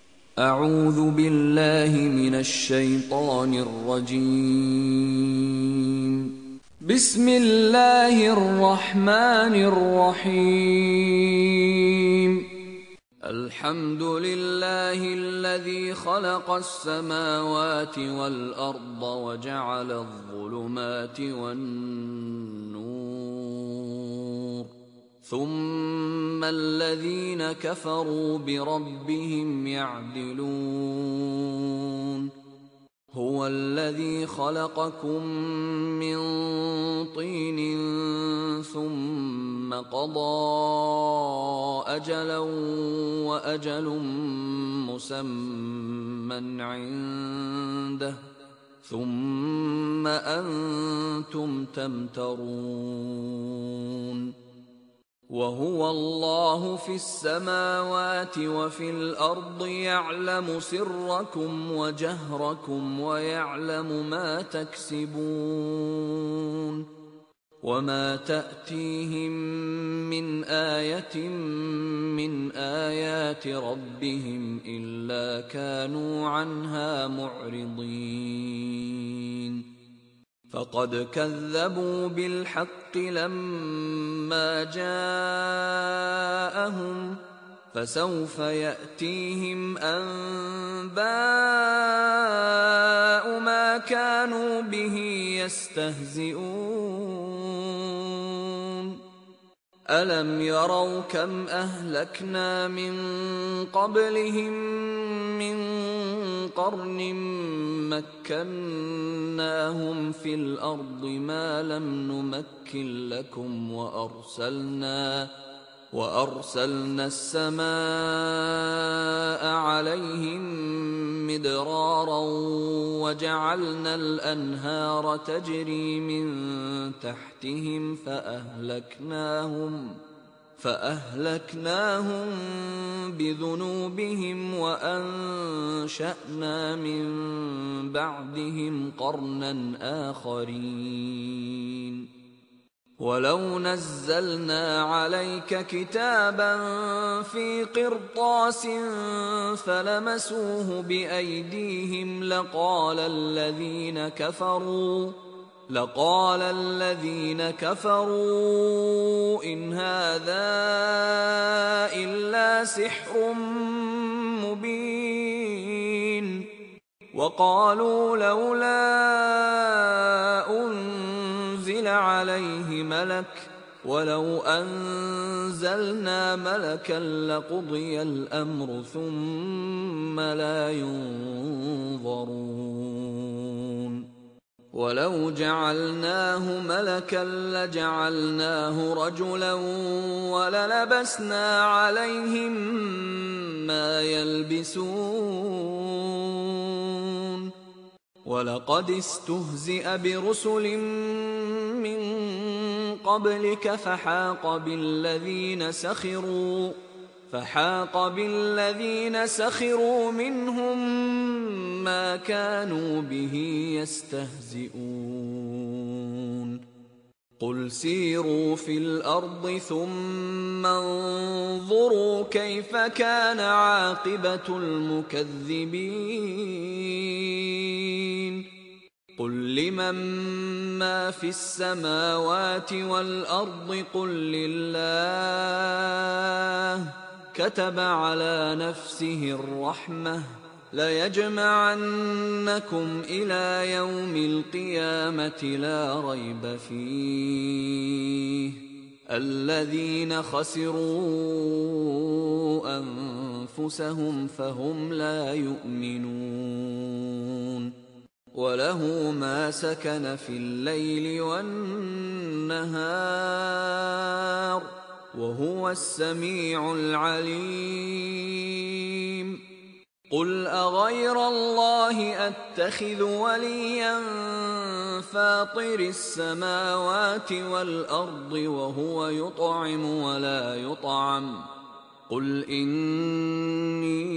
أعوذ بالله من الشيطان الرجيم. بسم الله الرحمن الرحيم. الحمد لله الذي خلق السماوات والأرض وجعل الظلمات والنور، ثم الذين كفروا بربهم يعدلون. هو الذي خلقكم من طين ثم قضى أجلا وأجل مسمى عنده ثم أنتم تمترون. وهو الله في السماوات وفي الأرض يعلم سركم وجهركم ويعلم ما تكسبون. وما تأتيهم من آية من آيات ربهم إلا كانوا عنها معرضين. فقد كذبوا بالحق لما جاءهم، فسوف يأتيهم أنباء ما كانوا به يستهزئون. ألم يروا كم أهلكنا من قبلهم من قرن مكناهم في الأرض ما لم نمكن لكم، وأرسلنا السماء عليهم مدرارا وجعلنا الأنهار تجري من تحتهم فأهلكناهم بذنوبهم وأنشأنا من بعدهم قرنا آخرين. ولو نزلنا عليك كتابا في قرطاس فلمسوه بأيديهم لقال الذين كفروا إن هذا إلا سحر مبين. وقالوا لولا أنزل عليه ملك ولو أنزلنا ملكا لقضي الأمر ثم لا ينظرون. ولو جعلناه ملكا لجعلناه رجلا وللبسنا عليهم ما يلبسون. ولقد استهزئ برسل من قبلك فحاق بالذين سخروا منهم ما كانوا به يستهزئون. قل سيروا في الأرض ثم انظروا كيف كان عاقبة المكذبين. قل لمن ما في السماوات والأرض قل لله. كتب على نفسه الرحمة ليجمعنكم إلى يوم القيامة لا ريب فيه. الذين خسروا أنفسهم فهم لا يؤمنون. وله ما سكن في الليل والنهار وهو السميع العليم. قل أغير الله أتخذ وليا فاطر السماوات والأرض وهو يطعم ولا يطعم. قل إني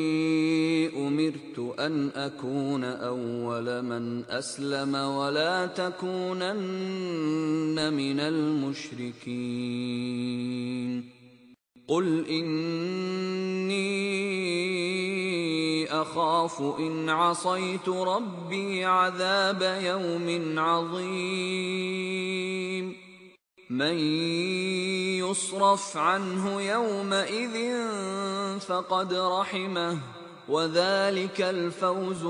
أمرت أن أكون أول من أسلم ولا تكونن من المشركين. قل إني أخاف إن عصيت ربي عذاب يوم عظيم من يصرف عنه يومئذ فقد رحمه وذلك الفوز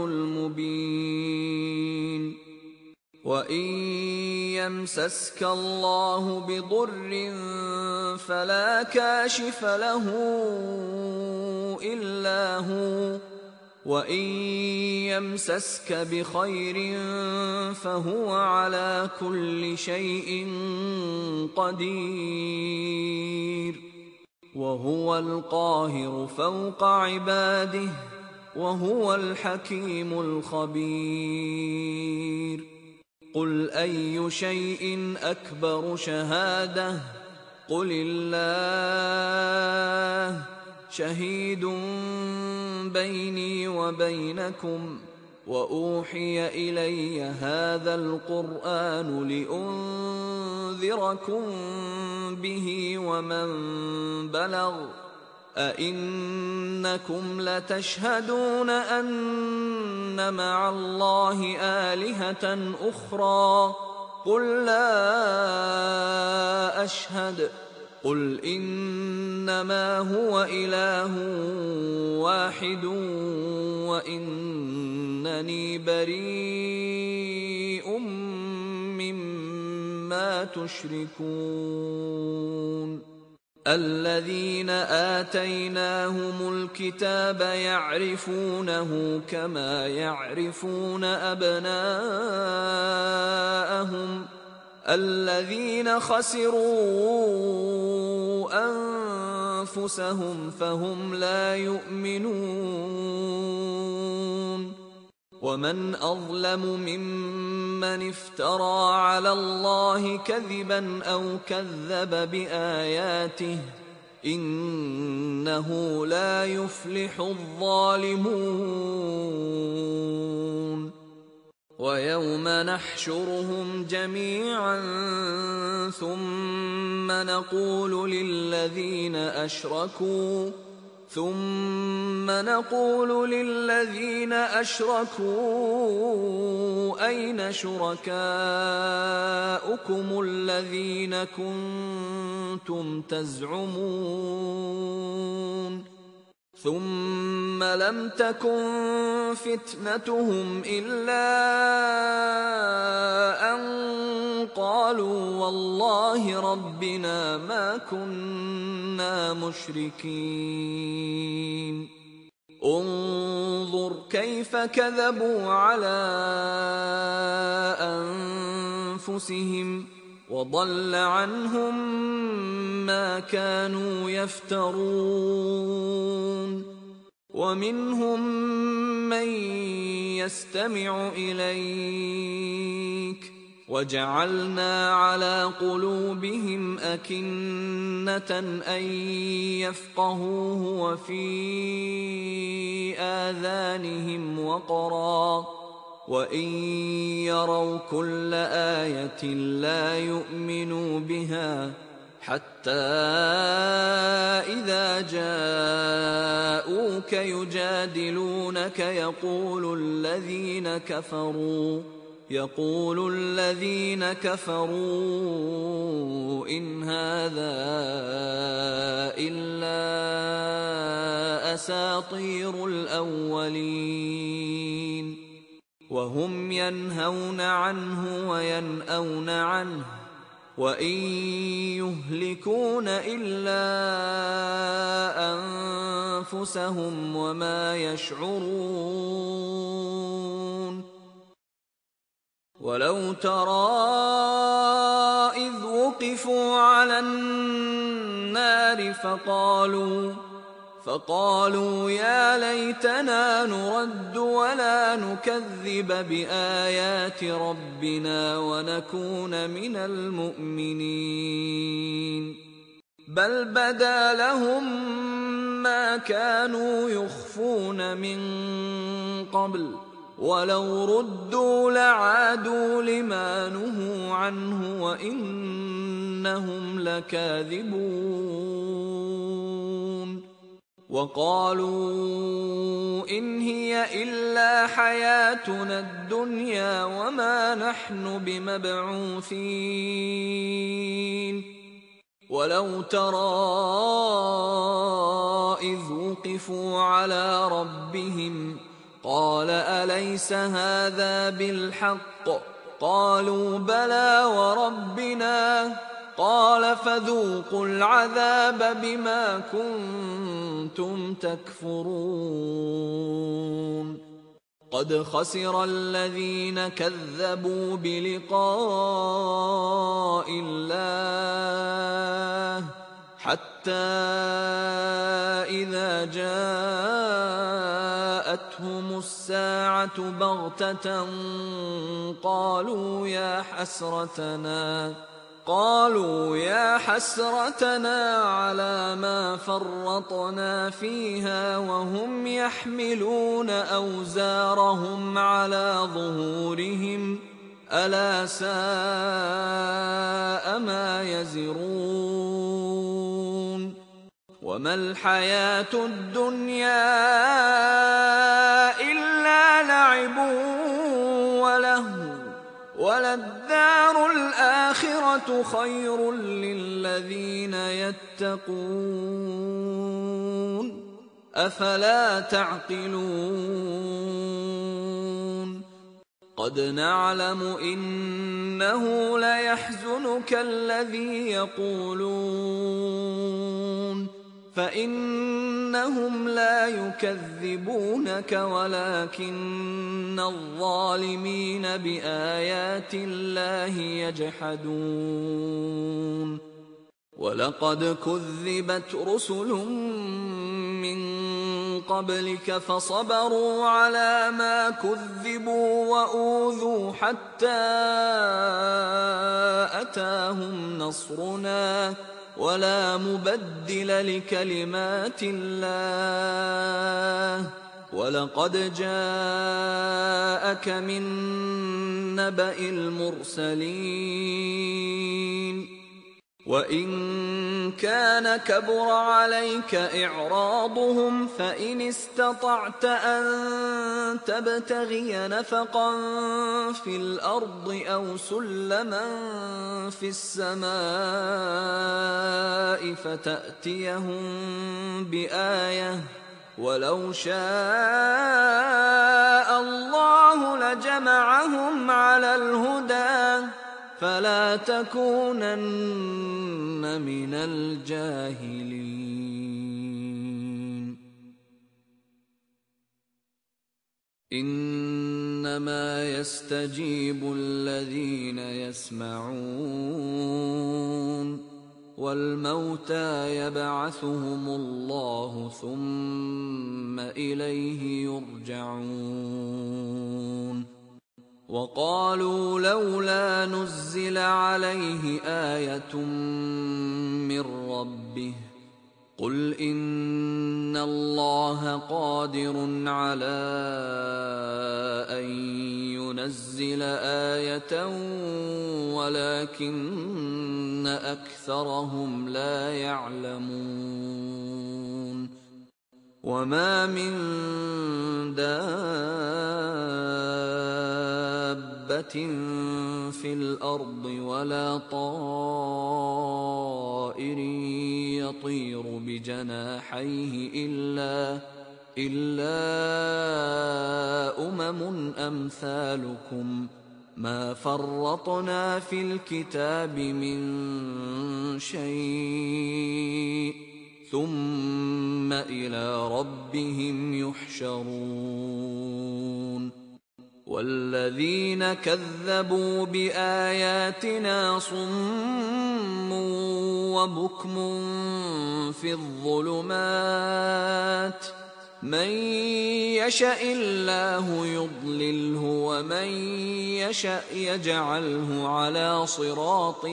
المبين وإن يمسسك الله بضر فلا كاشف له إلا هو وإن يمسسك بخير فهو على كل شيء قدير وهو القاهر فوق عباده وهو الحكيم الخبير قل أي شيء أكبر شهادة قل الله شهيد بيني وبينكم وأوحي إلي هذا القرآن لأنذركم به ومن بلغ أئنكم لتشهدون أن مع الله آلهة أخرى قل لا أشهد قل إنما هو إله واحد وإنني بريء مما تشركون الذين آتيناهم الكتاب يعرفونه كما يعرفون أبناءهم الذين خسروا أنفسهم فهم لا يؤمنون ومن أظلم ممن افترى على الله كذبا أو كذب بآياته إنه لا يفلح الظالمون ويوم نحشرهم جميعا ثم نقول للذين أشركوا أين شركاؤكم الذين كنتم تزعمون ثم لم تكن فتنتهم إلا أن قالوا والله ربنا ما كنا مشركين انظر كيف كذبوا على أنفسهم وضل عنهم ما كانوا يفترون ومنهم من يستمع إليك وجعلنا على قلوبهم أكنة أن يفقهوه وفي آذانهم وقرا وإن يروا كل آية لا يؤمنوا بها حتى إذا جاءوك يجادلونك يقول الذين كفروا إن هذا إلا أساطير الأولين وهم ينهون عنه وينأون عنه وإن يهلكون إلا أنفسهم وما يشعرون ولو ترى إذ وقفوا على النار فقالوا يا ليتنا نرد ولا نكذب بآيات ربنا ونكون من المؤمنين بل بدا لهم ما كانوا يخفون من قبل ولو ردوا لعادوا لما نهوا عنه وإنهم لكاذبون وقالوا إن هي إلا حياتنا الدنيا وما نحن بمبعوثين ولو ترى إذ وقفوا على ربهم قال أليس هذا بالحق قالوا بلى وربنا قال فذوقوا العذاب بما كنتم تكفرون قد خسر الذين كذبوا بلقاء الله حتى إذا جاءتهم الساعة بغتة قالوا يا حسرتنا على ما فرطنا فيها وهم يحملون أوزارهم على ظهورهم ألا ساء ما يزرون وما الحياة الدنيا إلا لعب ولهو وللدار الآخرة خير للذين يتقون أفلا تعقلون قد نعلم إنه ليحزنك الذي يقولون فإنهم لا يكذبونك ولكن الظالمين بآيات الله يجحدون ولقد كذبت رسل من قبلك فصبروا على ما كذبوا وأوذوا حتى أتاهم نصرنا ولا مبدل لكلمات الله ولقد جاءك من نبأ المرسلين وإن كان كبر عليك إعراضهم فإن استطعت أن تبتغي نفقا في الأرض أو سلما في السماء فتأتيهم بآية ولو شاء الله لجمعهم على الهدى فلا تكونن من الجاهلين إنما يستجيب الذين يسمعون والموتى يبعثهم الله ثم إليه يرجعون وقالوا لولا نزل عليه آية من ربه قل إن الله قادر على أن ينزل آية ولكن أكثرهم لا يعلمون وما من دابة في الأرض ولا طائر يطير بجناحيه إلا أمم أمثالكم ما فرطنا في الكتاب من شيء ثم إلى ربهم يحشرون والذين كذبوا بآياتنا صم وبكم في الظلمات من يشاء الله يضلله ومن يشاء يجعله على صراط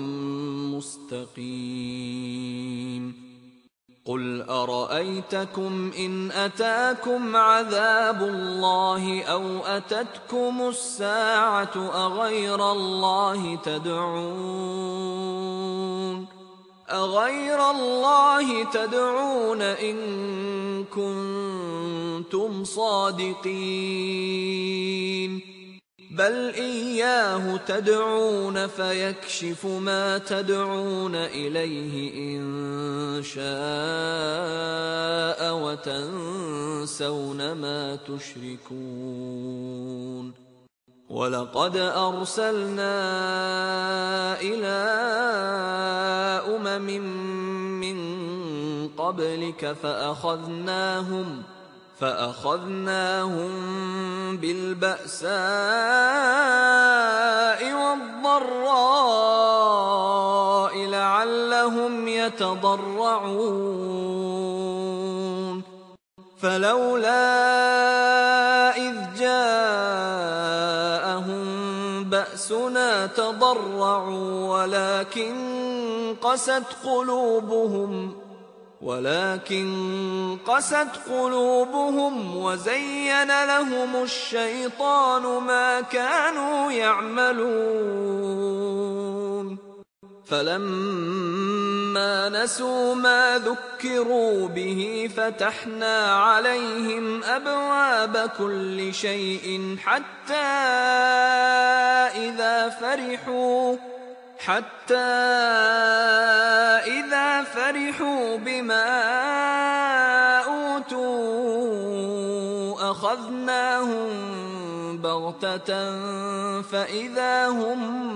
مستقيم قل أرأيتكم إن أتاكم عذاب الله أو أتتكم الساعة أغير الله تدعون إن كنتم صادقين بل إياه تدعون فيكشف ما تدعون إليه إن شاء وتنسون ما تشركون ولقد أرسلنا إلى أمم من قبلك فأخذناهم بالبأساء والضراء لعلهم يتضرعون فلولا إذ جاءهم بأسنا تضرعوا ولكن قست قلوبهم وزين لهم الشيطان ما كانوا يعملون فلما نسوا ما ذكروا به فتحنا عليهم أبواب كل شيء حتى إذا فرحوا بما أوتوا أخذناهم بغتة فإذا هم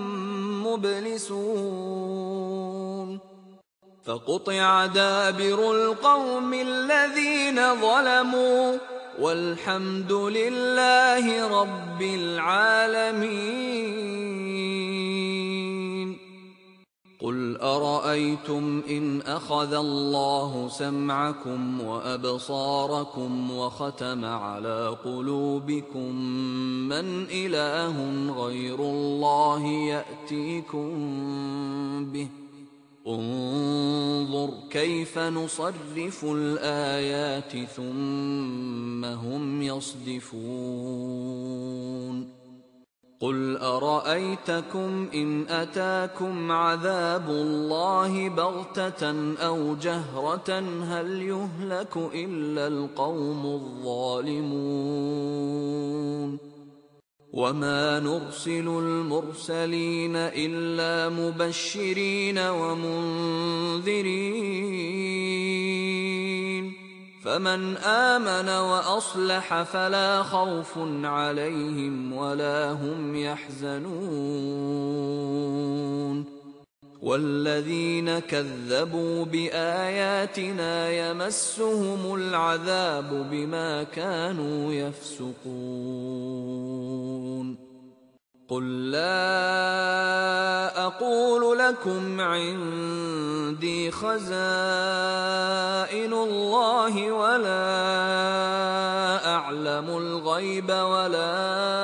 مبلسون فقطع دابر القوم الذين ظلموا والحمد لله رب العالمين قل أرأيتم إن أخذ الله سمعكم وأبصاركم وختم على قلوبكم من إله غير الله يأتيكم به انظر كيف نصرف الآيات ثم هم يصدفون قل أرأيتكم إن أتاكم عذاب الله بغتة أو جهرة هل يهلك إلا القوم الظالمون وما نرسل المرسلين إلا مبشرين ومنذرين فمن آمن وأصلح فلا خوف عليهم ولا هم يحزنون والذين كذبوا بآياتنا يمسهم العذاب بما كانوا يفسقون قل لا أقول لكم عندي خزائن الله ولا أعلم الغيب ولا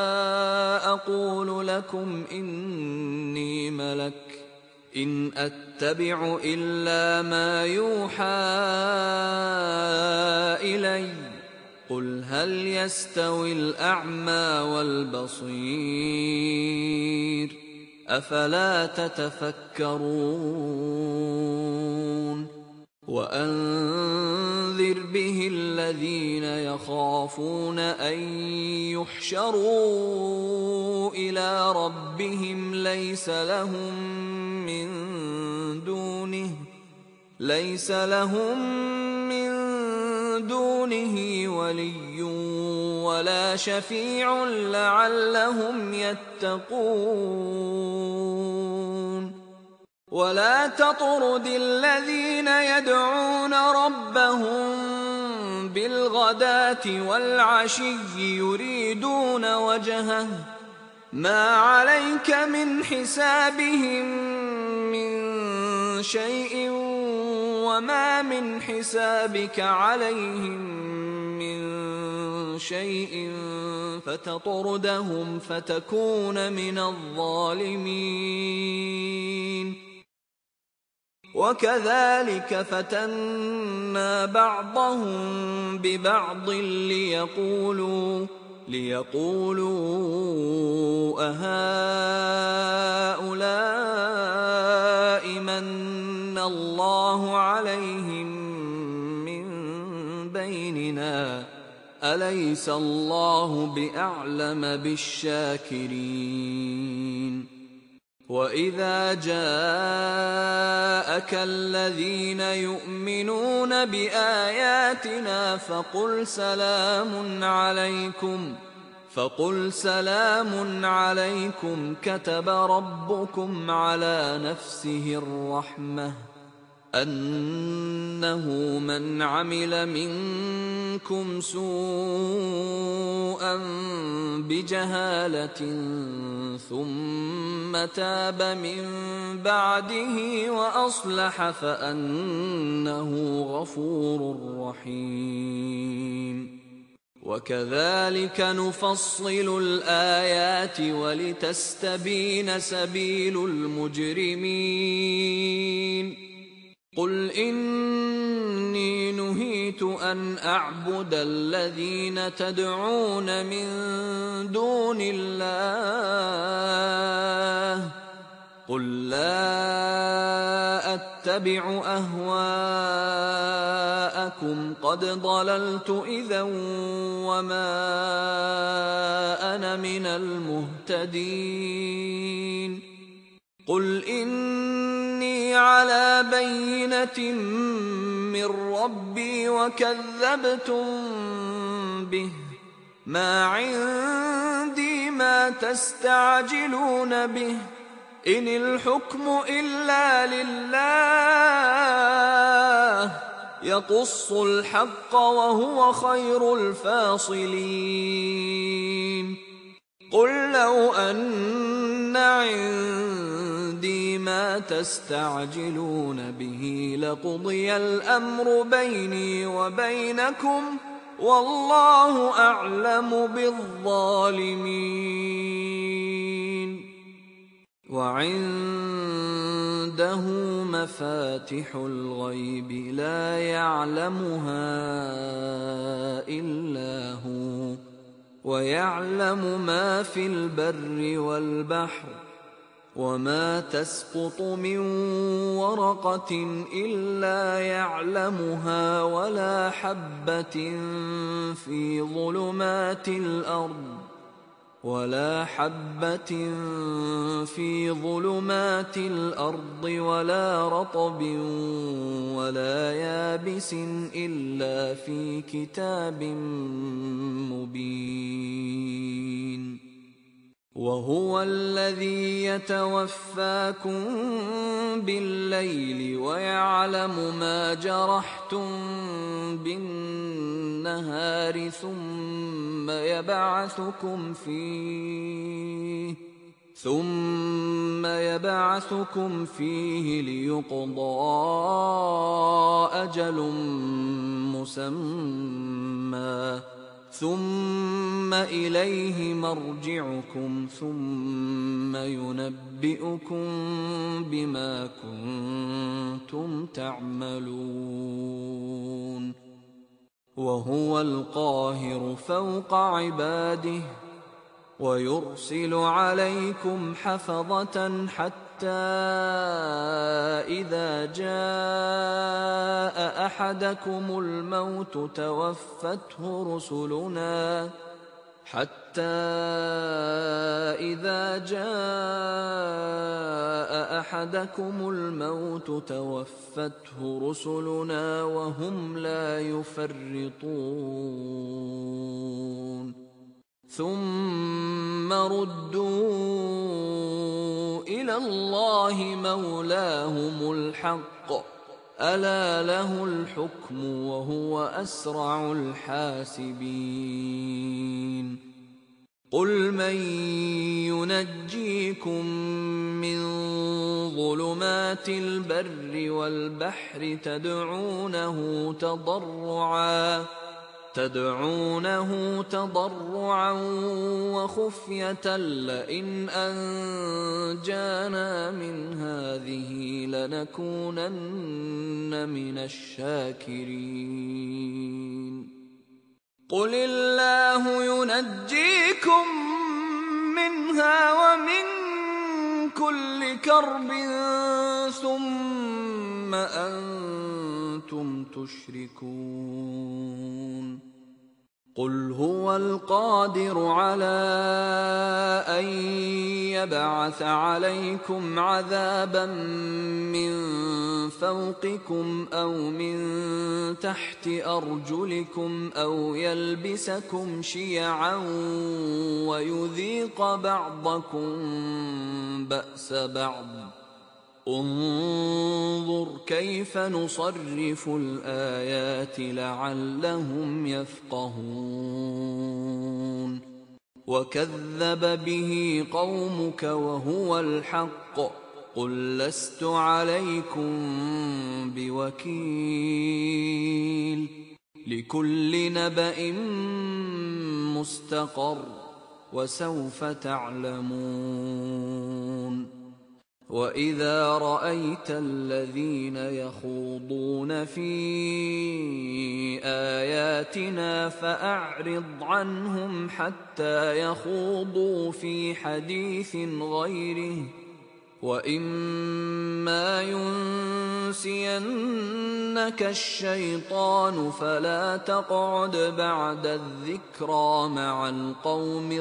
أقول لكم إني ملك إن أتبع إلا ما يوحى إلي قل هل يستوي الأعمى والبصير أفلا تتفكرون وأنذر به الذين يخافون أن يحشروا إلى ربهم ليس لهم من دونه ولي ولا شفيع لعلهم يتقون ولا تطرد الذين يدعون ربهم بالغداة والعشي يريدون وجهه ما عليك من حسابهم من شيء وما من حسابك عليهم من شيء فتطردهم فتكون من الظالمين وكذلك فتنا بعضهم ببعض ليقولوا أهؤلاء من الله عليهم من بيننا أليس الله بأعلم بالشاكرين وإذا جاءك الذين يؤمنون بآياتنا فقل سلام عليكم كتب ربكم على نفسه الرحمة أنه من عمل منكم سوءا بجهالة ثم تاب من بعده وأصلح فأنه غفور رحيم وكذلك نفصل الآيات ولتستبين سبيل المجرمين قل إني نهيت أن أعبد الذين تدعون من دون الله قل لا أتبع أهواءكم قد ضللت إذا وما أنا من المهتدين قل إني على بينة من ربي وكذبتم به ما عندي ما تستعجلون به إن الحكم إلا لله يقص الحق وهو خير الفاصلين قل لو أن عندي ما تستعجلون به لقضي الأمر بيني وبينكم والله أعلم بالظالمين وعنده مفاتح الغيب لا يعلمها إلا هو ويعلم ما في البر والبحر وما تسقط من ورقة إلا يعلمها ولا حبة في ظلمات الأرض ولا رطب ولا يابس إلا في كتاب مبين وهو الذي يتوفاكم بالليل ويعلم ما جرحتم بالنهار ثم يبعثكم فيه ليقضى أجل مسمى ثم إليه مرجعكم ثم ينبئكم بما كنتم تعملون وهو القاهر فوق عباده ويرسل عليكم حفظة حتى إذا جاء أحدكم الموت توفته رسلنا وهم لا يفرطون ثم ردوا إلى الله مولاهم الحق ألا له الحكم وهو أسرع الحاسبين قل من ينجيكم من ظلمات البر والبحر تدعونه تضرعا وخفية لئن أنجانا من هذه لنكونن من الشاكرين قل الله ينجيكم منها ومن كل كرب ثم أنتم كنتم تشركون قل هو القادر على أن يبعث عليكم عذابا من فوقكم أو من تحت أرجلكم أو يلبسكم شيعا ويذيق بعضكم بأس بعض انظر كيف نصرف الآيات لعلهم يفقهون وكذب به قومك وهو الحق قل لست عليكم بوكيل لكل نبأ مستقر وسوف تعلمون وإذا رأيت الذين يخوضون في آياتنا فأعرض عنهم حتى يخوضوا في حديث غيره وإما ينسينك الشيطان فلا تقعد بعد الذكرى مع القوم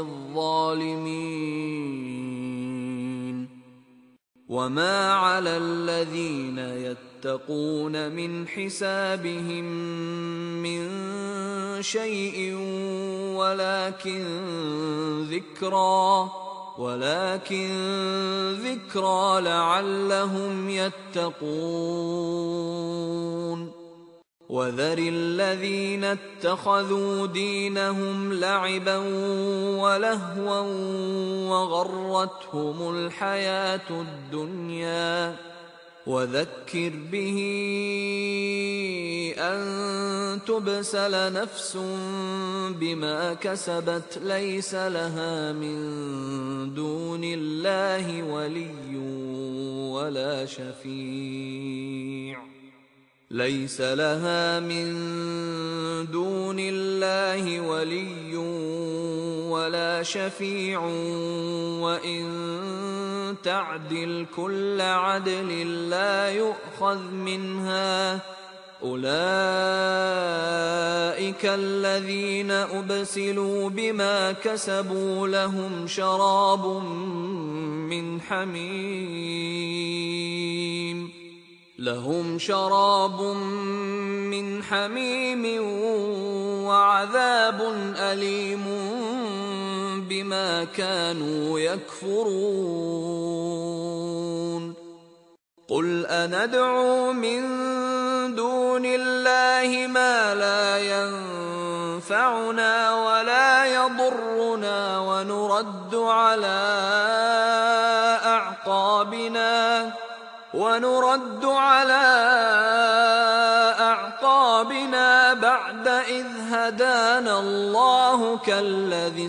الظالمين وما على الذين يتقون من حسابهم من شيء ولكن ذكرى لعلهم يتقون وذر الذين اتخذوا دينهم لعبا ولهوا وغرتهم الحياة الدنيا وذكر به أن تبسل نفس بما كسبت ليس لها من دون الله ولي ولا شفيع وإن تعدل كل عدل لا يؤخذ منها أولئك الذين أبسلوا بما كسبوا لهم شراب من حميم وعذاب أليم بما كانوا يكفرون قل أندعو من دون الله ما لا ينفعنا ولا يضرنا ونرد على أعقابنا بعد إذ هدانا الله كالذي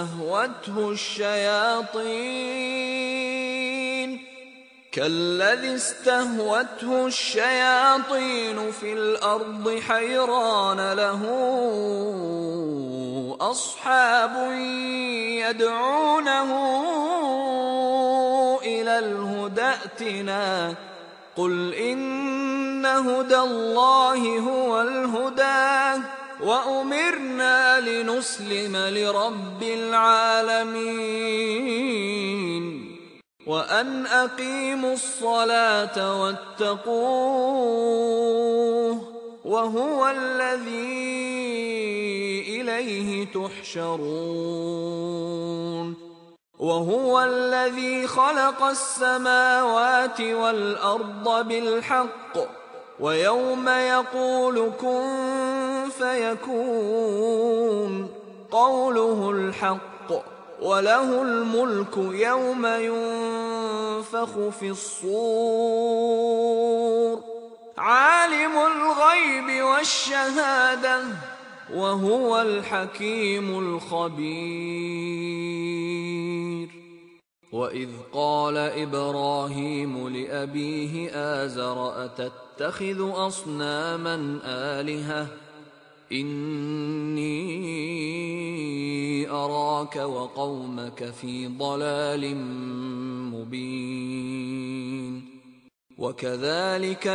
استهوته الشياطين في الأرض حيران له أصحاب يدعونه إلى الهدى ائتنا قل إن هدى الله هو الهدى وأمرنا لنسلم لرب العالمين وأن أقيموا الصلاة واتقوه وهو الذي إليه تحشرون وهو الذي خلق السماوات والأرض بالحق ويوم يقول كن فيكون قوله الحق وله الملك يوم ينفخ في الصور عالم الغيب والشهادة وهو الحكيم الخبير وإذ قال إبراهيم لأبيه آزر أتتخذ أصناما آلهة إني أراك وقومك في ضلال مبين وكذلك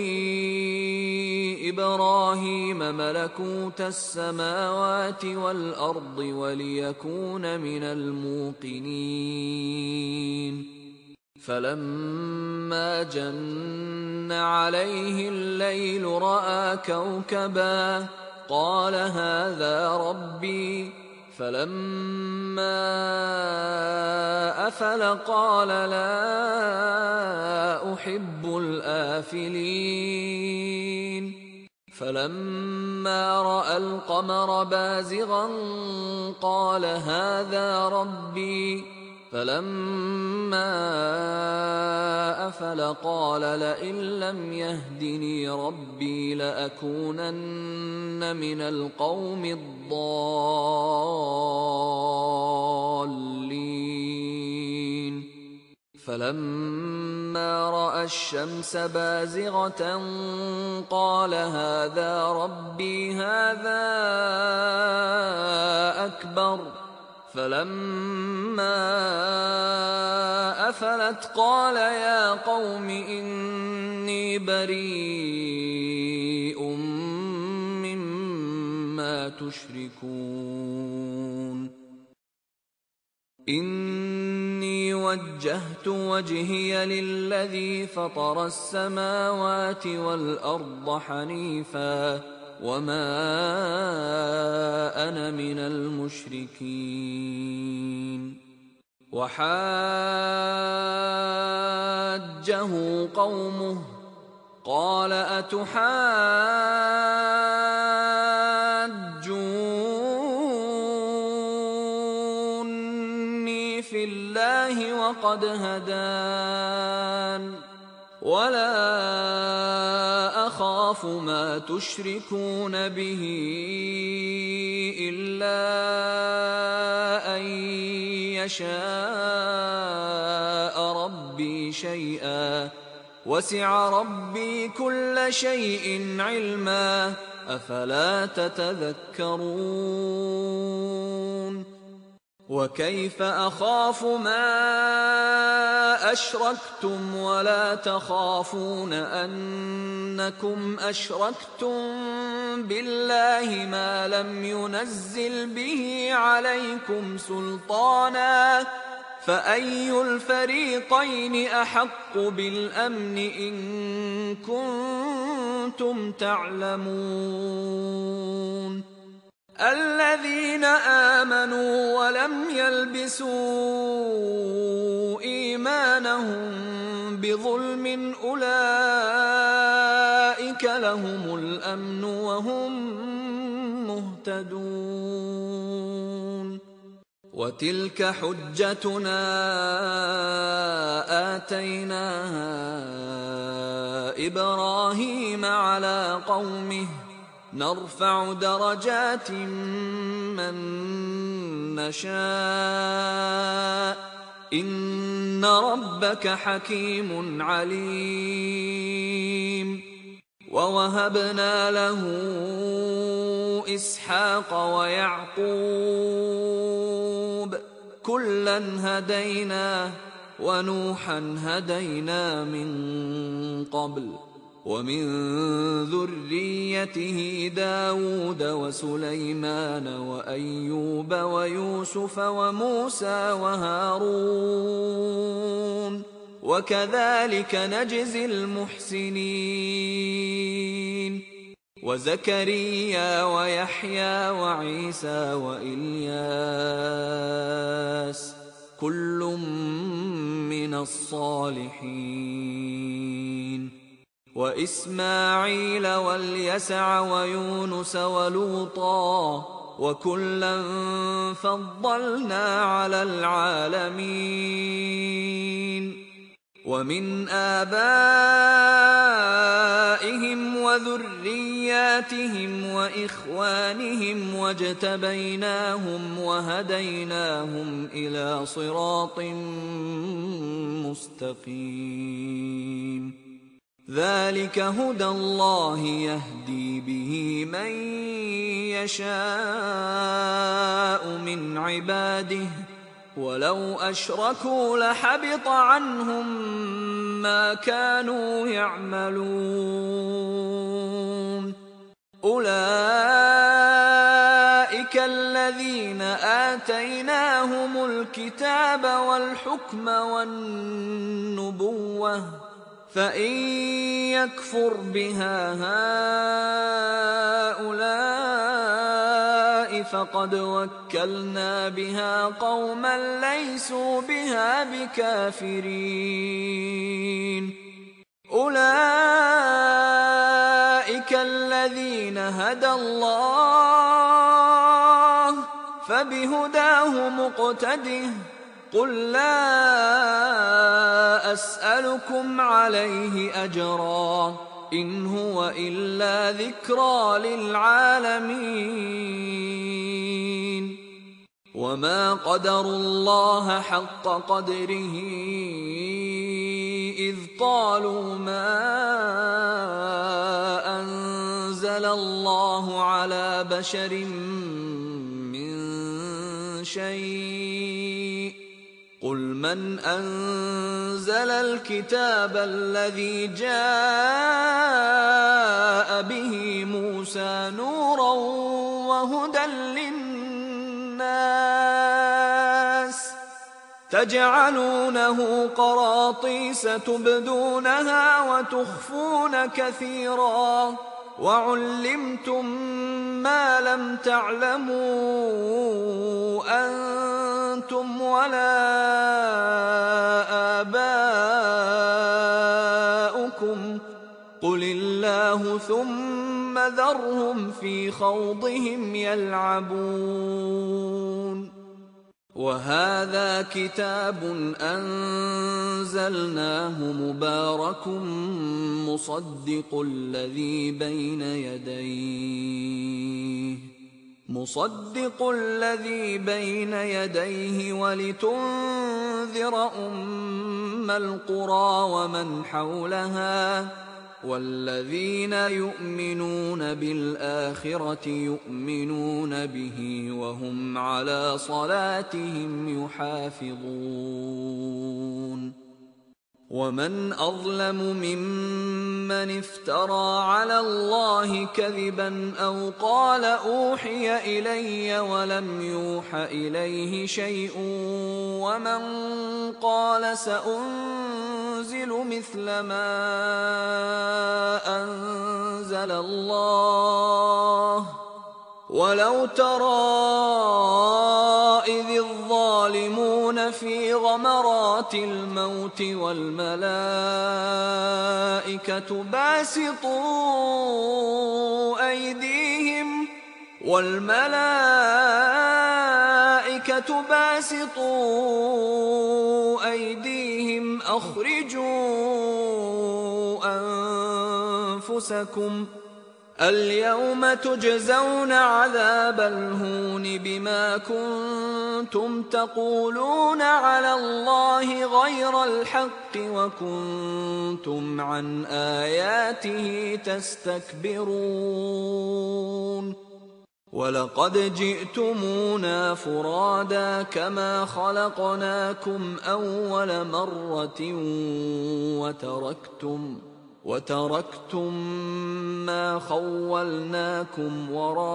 نري إبراهيم ملكوت السماوات والأرض وليكون من الموقنين فلما جن عليه الليل رأى كوكبا قال هذا ربي فلما أفل قال لا أحب الآفلين فلما رأى القمر بازغا قال هذا ربي فلما أفل قال لئن لم يهدني ربي لأكونن من القوم الضالين فلما رأى الشمس بازغة قال هذا ربي هذا أكبر فلما أفلت قال يا قوم إني بريء مما تشركون إني وجهت وجهي للذي فطر السماوات والأرض حنيفا وما أنا من المشركين وحاجه قومه قال أتحاجوني في الله وقد هدان ولا أخاف ما تشركون به إلا أن يشاء ربي شيئا وسع ربي كل شيء علما أفلا تتذكرون وكيف أخاف ما أشركتم ولا تخافون أنكم أشركتم بالله ما لم ينزل به عليكم سلطانا فأي الفريقين أحق بالأمن إن كنتم تعلمون الذين آمنوا ولم يلبسوا إيمانهم بظلم أولئك لهم الأمن وهم مهتدون وتلك حجتنا آتيناها إبراهيم على قومه نرفع درجات من نشاء إن ربك حكيم عليم ووهبنا له إسحاق ويعقوب كلا هدينا ونوحا هدينا من قبل ومن ذريته داود وسليمان وأيوب ويوسف وموسى وهارون وكذلك نجزي المحسنين وزكريا ويحيى وعيسى وإلياس كل من الصالحين وإسماعيل واليسع ويونس ولوطا وكلا فضلنا على العالمين ومن آبائهم وذرياتهم وإخوانهم واجتبيناهم وهديناهم إلى صراط مستقيم ذلك هدى الله يهدي به من يشاء من عباده ولو أشركوا لحبط عنهم ما كانوا يعملون أولئك الذين آتيناهم الكتاب والحكم والنبوة فإن يكفر بها هؤلاء فقد وكلنا بها قوما ليسوا بها بكافرين أولئك الذين هدى الله فبهداه مقتده قل لا أسألكم عليه أجرا إن هو إلا ذكرى للعالمين وما قدروا الله حق قدره إذ قالوا ما أنزل الله على بشر من شيء قل من أنزل الكتاب الذي جاء به موسى نورا وهدى للناس تجعلونه قراطيس تبدونها وتخفون كثيرا وعلمتم ما لم تعلموا أنتم ولا آباؤكم قل الله ثم ذرهم في خوضهم يلعبون وهذا كتاب أنزلناه مبارك مصدق الذي بين يديه ولتنذر أم القرى ومن حولها والذين يؤمنون بالآخرة يؤمنون به وهم على صلاتهم يحافظون ومن أظلم ممن افترى على الله كذبا أو قال أوحي إلي ولم يوح إليه شيء ومن قال سأنزل مثل ما أنزل الله ولو ترى إذ الظالمون في غمرات الموت والملائكة باسطوا أيديهم أخرجوا أنفسكم اليوم تجزون عذاب الهون بما كنتم تقولون على الله غير الحق وكنتم عن آياته تستكبرون ولقد جئتمونا فرادا كما خلقناكم أول مرة وتركتم ما خولناكم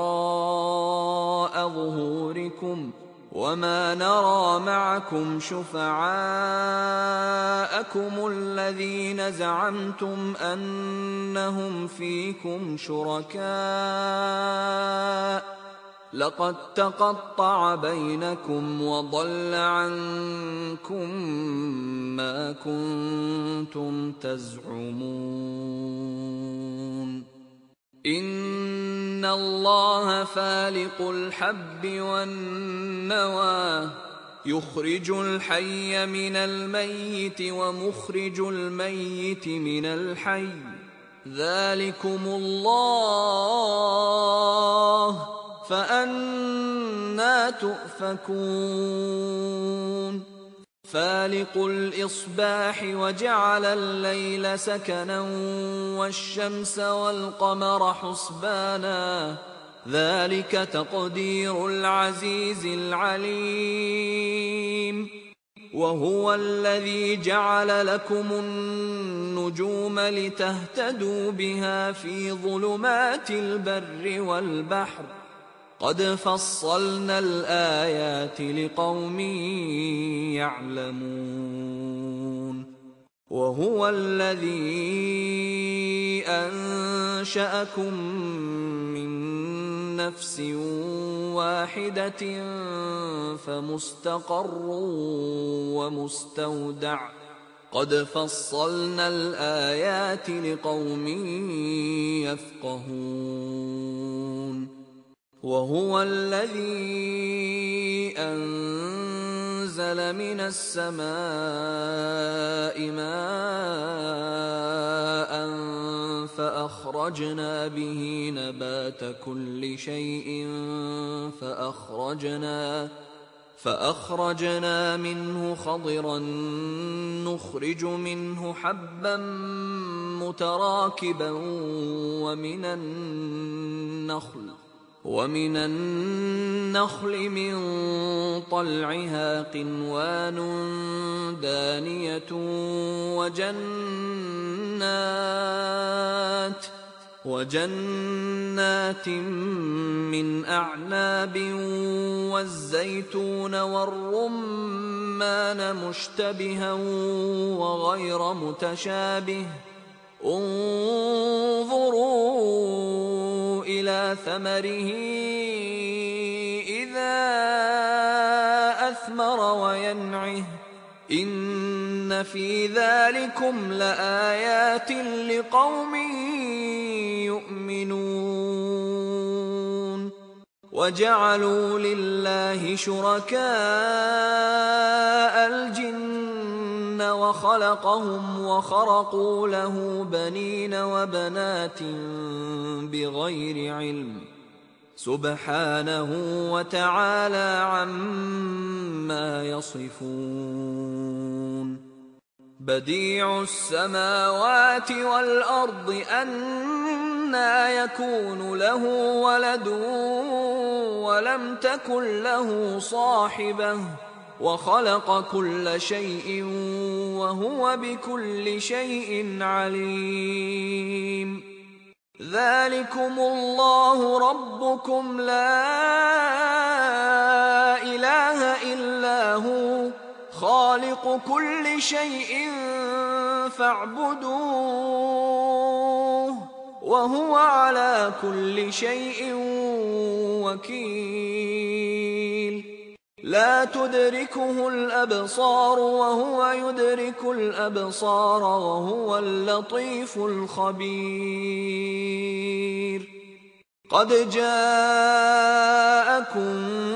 وراء ظهوركم وما نرى معكم شفعاءكم الذين زعمتم أنهم فيكم شركاء لقد تقطع بينكم وضل عنكم ما كنتم تزعمون إن الله فالق الحب والنوى يخرج الحي من الميت ومخرج الميت من الحي ذلكم الله فأنى تؤفكون فالق الإصباح وجعل الليل سكنا والشمس والقمر حسبانا ذلك تقدير العزيز العليم وهو الذي جعل لكم النجوم لتهتدوا بها في ظلمات البر والبحر قد فصلنا الآيات لقوم يعلمون وهو الذي أنشأكم من نفس واحدة فمستقر ومستودع قد فصلنا الآيات لقوم يفقهون وهو الذي أنزل من السماء ماء فأخرجنا به نبات كل شيء فأخرجنا منه خضرا نخرج منه حبا متراكبا ومن النخل من طلعها قنوان دانية وجنات من أعناب والزيتون والرمان مشتبها وغير متشابه انظروا إلى ثمره إذا أثمر وينعه إن في ذلكم لآيات لقوم يؤمنون وجعلوا لله شركاء الجن وخلقهم وخرقوا له بنين وبنات بغير علم سبحانه وتعالى عما يصفون بديع السماوات والأرض أنى يكون له ولد ولم تكن له صاحبة وخلق كل شيء وهو بكل شيء عليم ذلكم الله ربكم لا إله إلا هو خالق كل شيء فاعبدوه وهو على كل شيء وكيل لا تدركه الأبصار وهو يدرك الأبصار وهو اللطيف الخبير قد جاءكم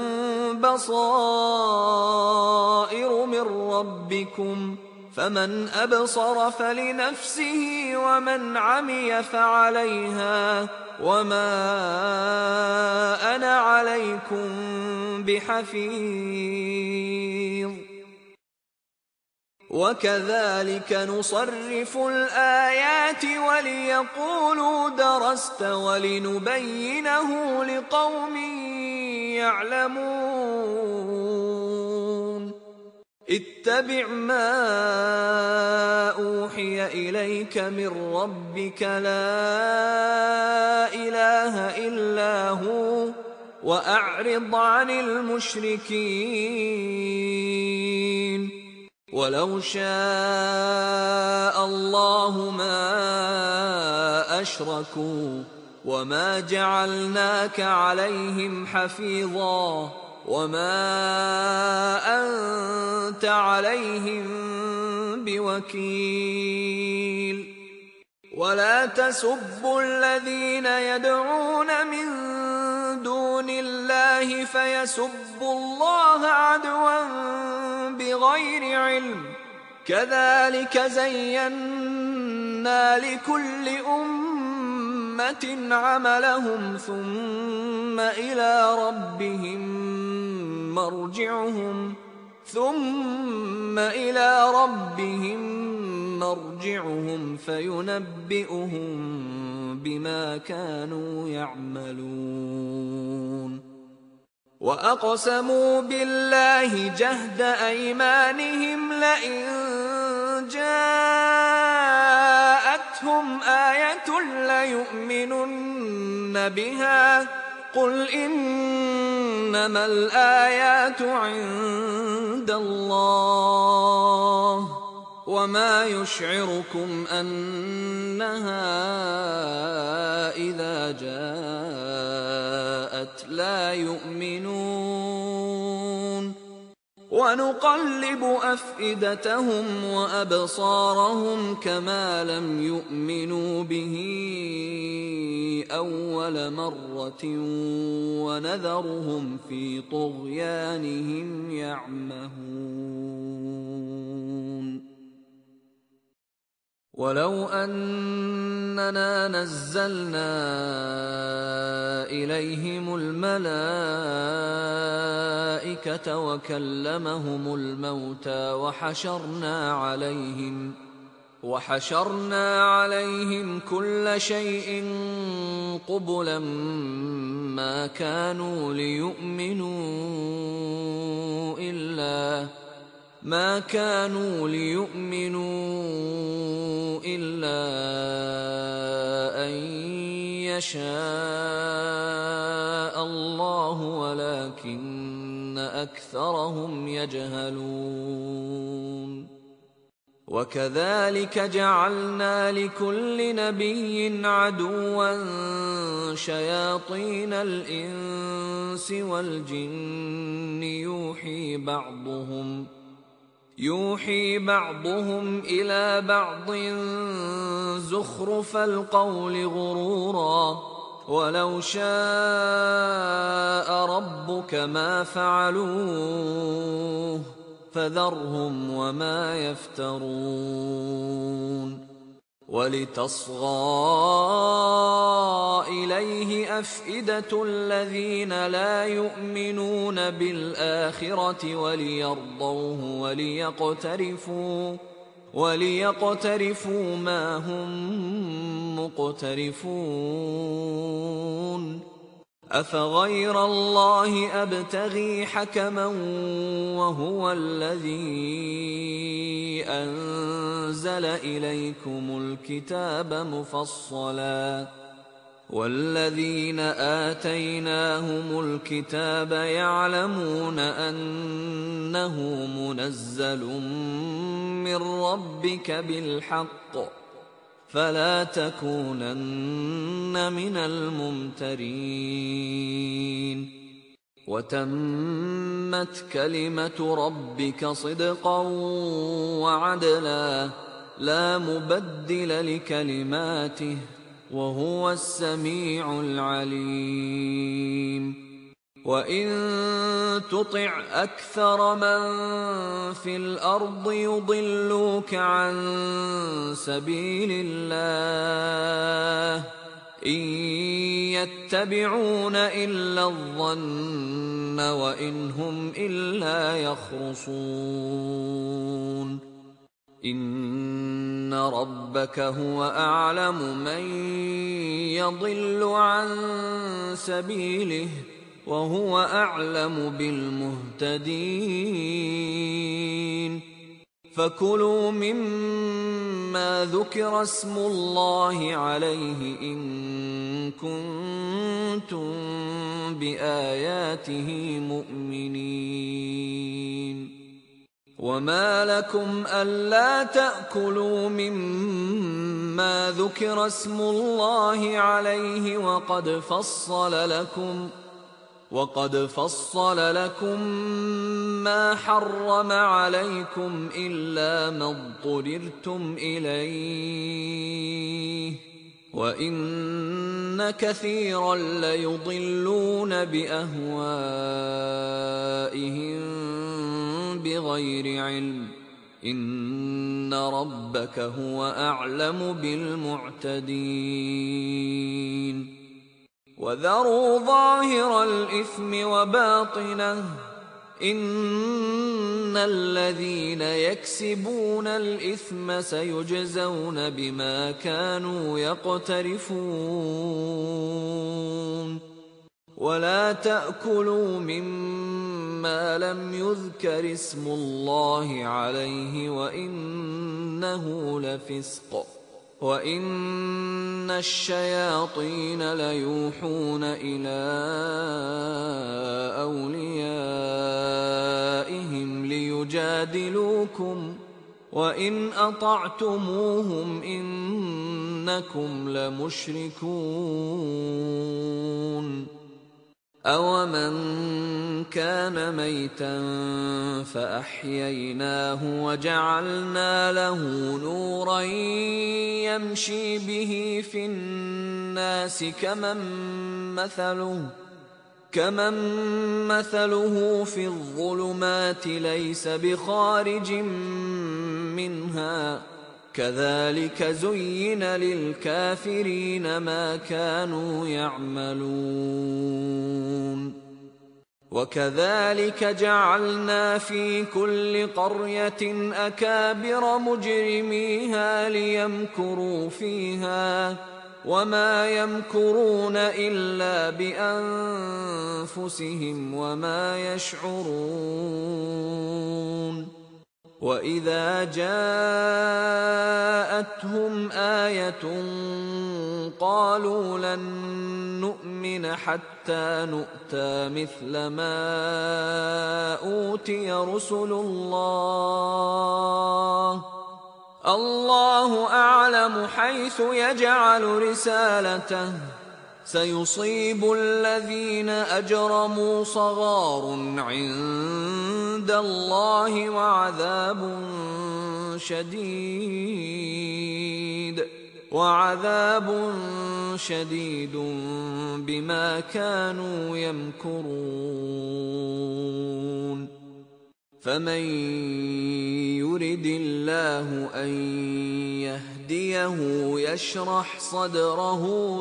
بصائر من ربكم فمن أبصر فلنفسه ومن عمي فعليها وما أنا عليكم بحفيظ وكذلك نصرف الآيات وليقولوا درست ولنبينه لقوم يعلمون اتبع ما أوحي إليك من ربك لا إله إلا هو وأعرض عن المشركين ولو شاء الله ما أشركوا وما جعلناك عليهم حفيظا وما أنت عليهم بوكيل ولا تسبوا الذين يدعون من دون الله فيسبوا الله عدوا بغير علم كذلك زينا لكل أمة عملهم ثم إلى ربهم مرجعهم فينبئهم بما كانوا يعملون وأقسموا بالله جهد أيمانهم لئن جاءتهم آية ليؤمنن بها قل إنما الآيات عند الله وما يشعركم أنها إذا جاءت لا يؤمنون ونقلب أفئدتهم وأبصارهم كما لم يؤمنوا به أول مرة ونذرهم في طغيانهم يعمهون ولو أننا نزلنا إليهم الملائكة وكلمهم الموتى وحشرنا عليهم كل شيء قبلا ما كانوا ليؤمنوا إلا أن يشاء الله ولكن أكثرهم يجهلون وكذلك جعلنا لكل نبي عدوا شياطين الإنس والجن يوحي بعضهم إلى بعض زخرف القول غرورا ولو شاء ربك ما فعلوه فذرهم وما يفترون ولتصغى إليه أفئدة الذين لا يؤمنون بالآخرة وليرضوه وليقترفوا ما هم مقترفون أفغير الله أبتغي حكما وهو الذي أنزل إليكم الكتاب مفصلا والذين آتيناهم الكتاب يعلمون أنه منزل من ربك بالحق فلا تكونن من الممترين وتمت كلمة ربك صدقا وعدلا لا مبدل لكلماته وهو السميع العليم وإن تطع أكثر من في الأرض يضلوك عن سبيل الله إن يتبعون إلا الظن وإن هم إلا يخرصون إن ربك هو أعلم من يضل عن سبيله وهو أعلم بالمهتدين فكلوا مما ذكر اسم الله عليه إن كنتم بآياته مؤمنين وما لكم ألا تأكلوا مما ذكر اسم الله عليه وقد فصل لكم ما حرم عليكم إلا ما اضطررتم إليه وإن كثيرا ليضلون بأهوائهم بغير علم إن ربك هو أعلم بالمعتدين وذروا ظاهر الإثم وباطنه إن الذين يكسبون الإثم سيجزون بما كانوا يقترفون ولا تأكلوا مما لم يذكر اسم الله عليه وإنه لفسق وإن الشياطين ليوحون إلى أوليائهم ليجادلوكم وإن أطعتموهم إنكم لمشركون أَوَمَنْ كَانَ مَيْتًا فَأَحْيَيْنَاهُ وَجَعَلْنَا لَهُ نُورًا يَمْشِي بِهِ فِي النَّاسِ كَمَنْ مَثَلُهُ فِي الظُّلُمَاتِ لَيْسَ بِخَارِجٍ مِنْهَا كَذَلِكَ زُيِّنَ لِلْكَافِرِينَ مَا كَانُوا يَعْمَلُونَ وَكَذَلِكَ جَعَلْنَا فِي كُلِّ قَرْيَةٍ أَكَابِرَ مُجْرِمِيهَا لِيَمْكُرُوا فِيهَا وَمَا يَمْكُرُونَ إِلَّا بِأَنفُسِهِمْ وَمَا يَشْعُرُونَ وَإِذَا جَاءَتْهُمْ آيَةٌ قَالُوا لَن نُّؤْمِنَ حَتَّىٰ نُؤْتَىٰ مِثْلَ مَا أُوتِيَ رُسُلُ اللَّهِ اللَّهُ أَعْلَمُ حَيْثُ يَجْعَلُ رِسَالَتَهُ سَيُصِيبُ الَّذِينَ أَجْرَمُوا صَغَارٌ عِندَ اللَّهِ وَعَذَابٌ شَدِيدٌ بِمَا كَانُوا يَمْكُرُونَ فَمَن يُرِدِ اللَّهُ أَن يَهْدِيَهُ يَشْرَحْ صَدْرَهُ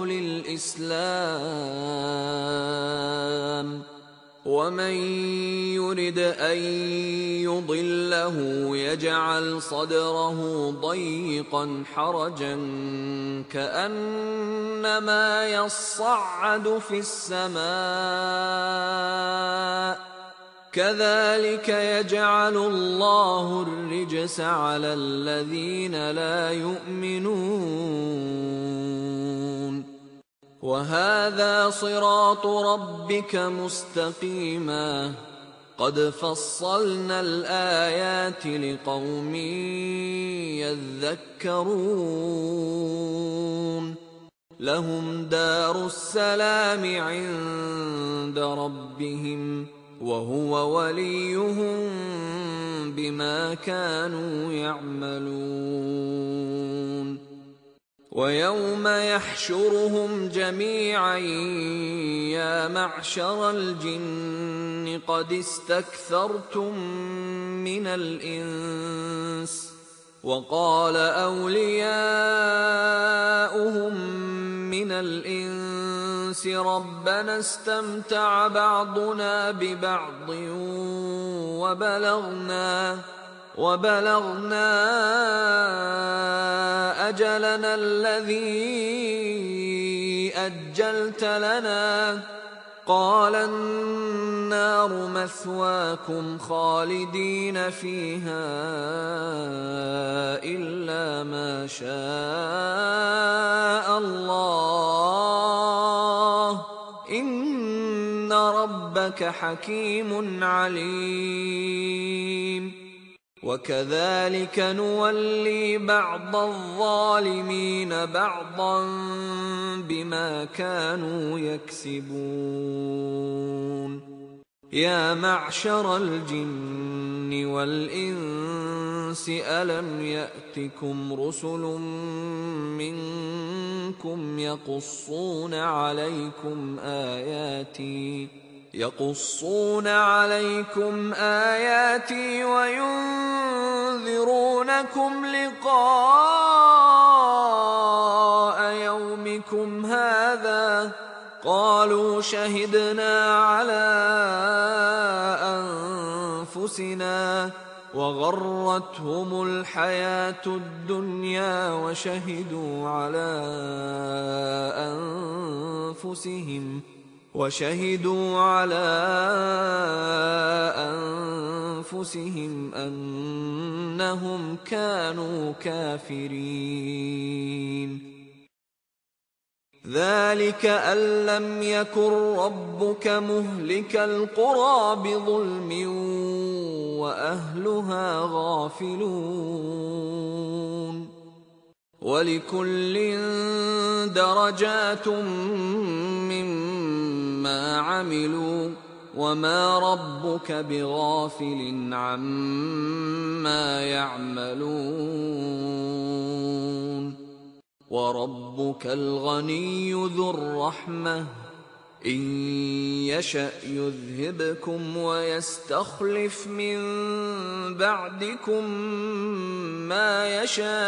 لِلْإِسْلَامِ وَمَن يُرِدْ أَن يُضِلَّهُ يَجْعَلْ صَدْرَهُ ضَيِّقًا حَرَجًا كَأَنَّمَا يَصَّعَّدُ فِي السَّمَاءِ كَذَلِكَ يَجْعَلُ اللَّهُ الرِّجْسَ عَلَى الَّذِينَ لَا يُؤْمِنُونَ وَهَذَا صِرَاطُ رَبِّكَ مُسْتَقِيمًا قَدْ فَصَّلْنَا الْآيَاتِ لِقَوْمٍ يَذَّكَّرُونَ لَهُمْ دَارُ السَّلَامِ عِندَ رَبِّهِمْ وَهُوَ وَلِيُّهُم بِمَا كَانُوا يَعْمَلُونَ وَيَوْمَ يَحْشُرُهُمْ جَمِيعًا يَا مَعْشَرَ الْجِنِّ قَدِ اسْتَكْثَرْتُم مِّنَ الْإِنسِ وَقَالَ أَوْلِيَاؤُهُم مِّنَ الْإِنسِ رَبَّنَا اسْتَمْتَعَ بَعْضُنَا بِبَعْضٍ وَبَلَغْنَا أَجَلَنَا الَّذِي أَجَّلْتَ لَنَا قَالَ النَّارُ مَثْوَاكُمْ خَالِدِينَ فِيهَا إِلَّا مَا شَاءَ اللَّهُ إِنَّ رَبَّكَ حَكِيمٌ عَلِيمٌ وَكَذَلِكَ نُوَلِّي بَعْضَ الظَّالِمِينَ بَعْضًا بِمَا كَانُوا يَكْسِبُونَ يَا مَعْشَرَ الْجِنِّ وَالْإِنسِ أَلَمْ يَأْتِكُمْ رُسُلٌ مِّنكُمْ يقصون عليكم آياتي وينذرونكم لقاء يومكم هذا قالوا شهدنا على أنفسنا وغرتهم الحياة الدنيا وشهدوا على أنفسهم وشهدوا على أنفسهم أنهم كانوا كافرين. ذلك أن لم يكن ربك مهلك القرى بظلم وأهلها غافلون. ولكل درجات مما عملوا وما ربك بغافل عما يعملون. وربك الغني ذو الرحمة إن يشأ يذهبكم ويستخلف من بعدكم ما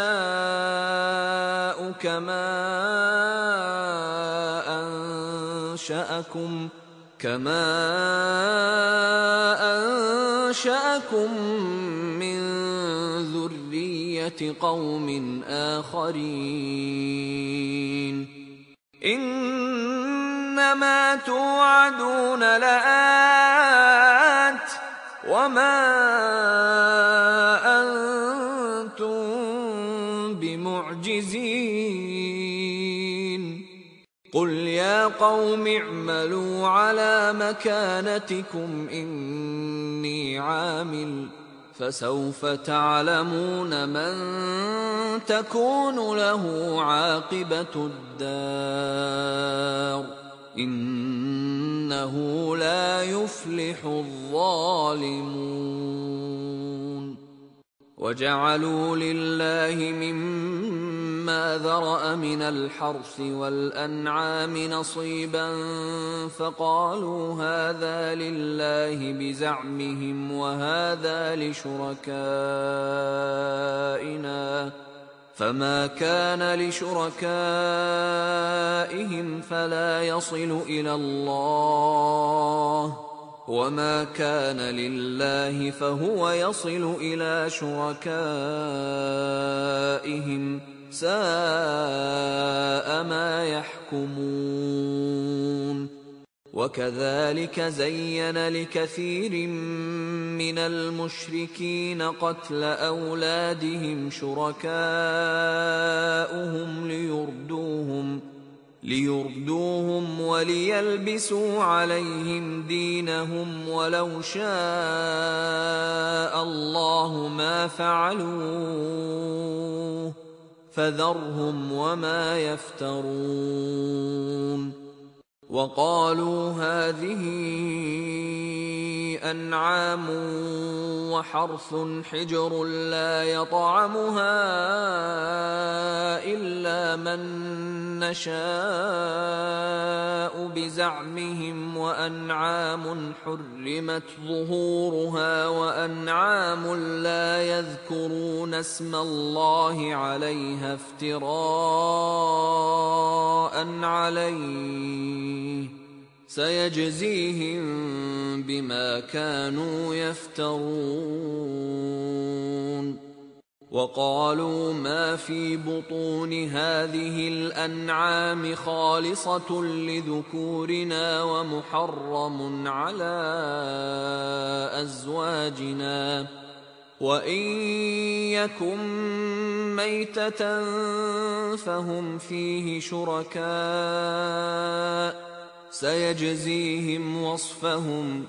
يشاء كما أنشأكم من ذرية قوم آخرين. إنما توعدون لآت وما أنتم بمعجزين. قل يا قوم اعملوا على مكانتكم إني عامل فسوف تعلمون من تكون له عاقبة الدار إنه لا يفلح الظالمون. وجعلوا لله مما ذرأ من الحرث والأنعام نصيبا فقالوا هذا لله بزعمهم وهذا لشركائنا فما كان لشركائهم فلا يصل إلى الله وما كان لله فهو يصل إلى شركائهم ساء ما يحكمون. وكذلك زين لكثير من المشركين قتل أولادهم شركاؤهم ليردوهم وليلبسوا عليهم دينهم ولو شاء الله ما فعلوه فذرهم وما يفترون. وقالوا هذه أنعام وحرث حجر لا يطعمها إلا من نشاء بزعمهم وأنعام حرمت ظهورها وأنعام لا يذكرون اسم الله عليها افتراء عليه سيجزيهم بما كانوا يفترون. وقالوا ما في بطون هذه الأنعام خالصة لذكورنا ومحرم على أزواجنا وإن يكن ميتة فهم فيه شركاء سيجزيهم وصفهم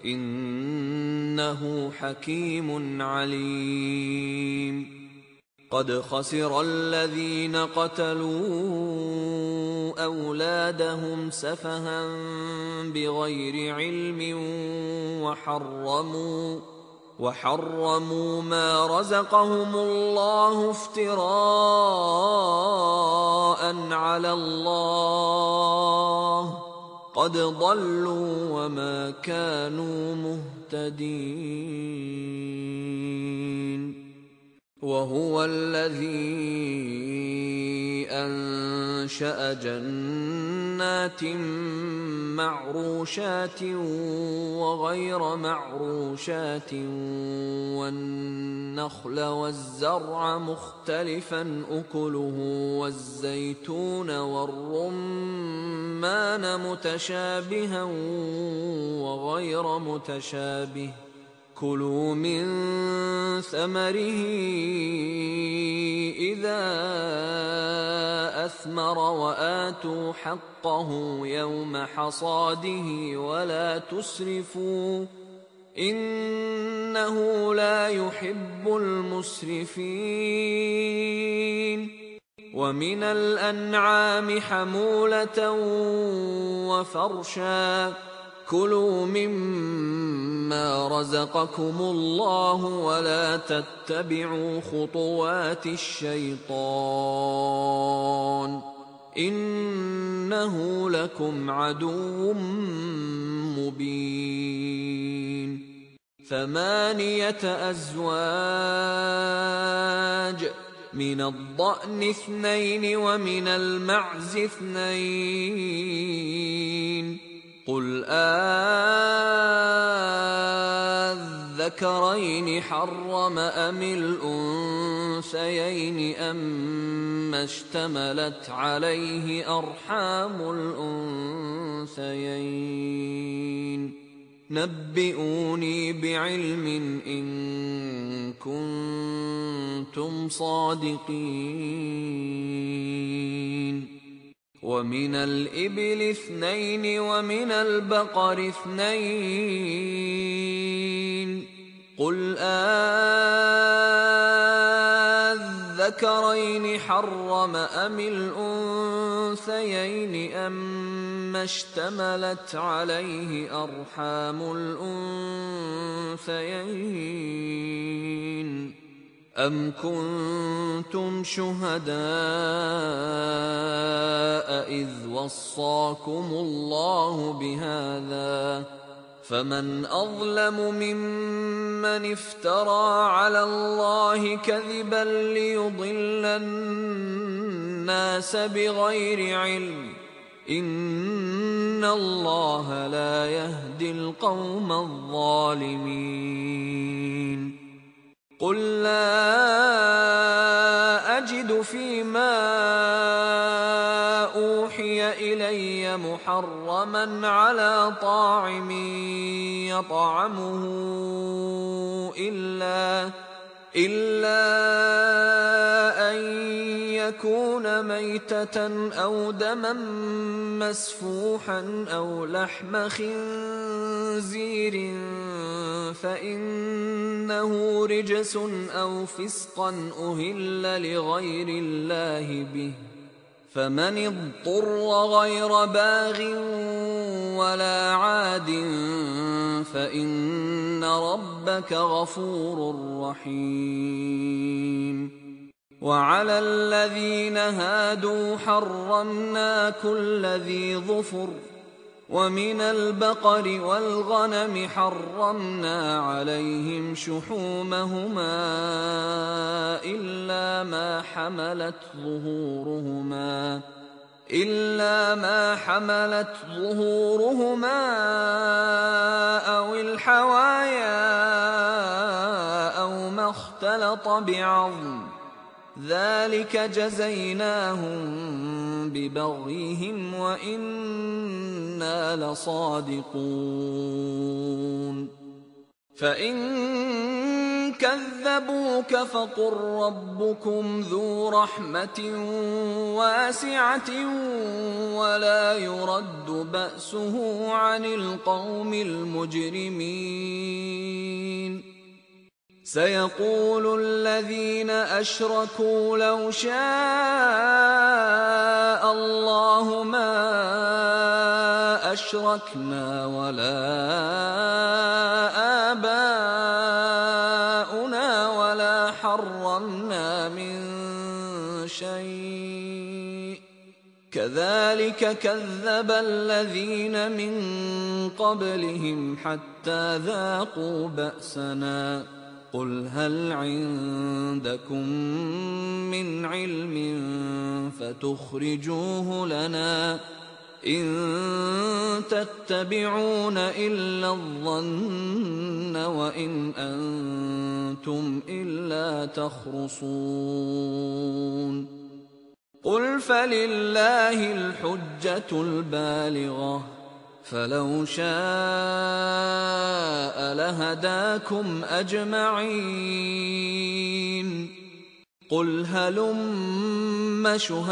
إنه حكيم عليم. قد خسر الذين قتلوا أولادهم سفها بغير علم وحرموا ما رزقهم الله افتراء على الله قد ضلوا وما كانوا مهتدين. وهو الذي أنشأ جنات معروشات وغير معروشات والنخل والزرع مختلفا أكله والزيتون والرمان متشابها وغير متشابه كلوا من ثمره إذا أثمر وآتوا حقه يوم حصاده ولا تسرفوا إنه لا يحب المسرفين ومن الأنعام حمولة وفرشا كلوا مما رزقكم الله ولا تتبعوا خطوات الشيطان إنه لكم عدو مبين 8 أزواج من الضأن 2 ومن المعز 2 قل أذكرين حرم أم الأنثيين أما اشتملت عليه أرحام الأنثيين نبئوني بعلم إن كنتم صادقين ومن الإبل 2 ومن البقر 2 قل أذكرين حرم أم الأنثيين أما اشتملت عليه أرحام الأنثيين أم كنتم شهداء إذ وصاكم الله بهذا فمن أظلم ممن افترى على الله كذبا ليضل الناس بغير علم إن الله لا يهدي القوم الظالمين قل لا أجد فيما أوحي إلي محرما على طاعم يطعمه إلا أن يكون ميتة أو دما مسفوحا أو لحم خنزير فإنه رجس أو فسقا أهل لغير الله به فمن اضطر غير باغ ولا عاد فإن ربك غفور رحيم وعلى الذين هادوا حرمنا كل ذي ظفر ومن البقر والغنم حرمنا عليهم شحومهما إلا ما حملت ظهورهما أو الحوايا أو ما اختلط بعظم ذلك جزيناهم ببغيهم وإنا لصادقون فإن كذبوك فقل ربكم ذو رحمة واسعة ولا يرد بأسه عن القوم المجرمين سيقول الذين أشركوا لو شاء الله ما أشركنا ولا آباؤنا ولا حرمنا من شيء كذلك كذب الذين من قبلهم حتى ذاقوا بأسنا قل هل عندكم من علم فتخرجوه لنا إن تتبعون إلا الظن وإن أنتم إلا تخرصون قل فلله الحجة البالغة فلو شاء لهداكم أجمعين قل هلم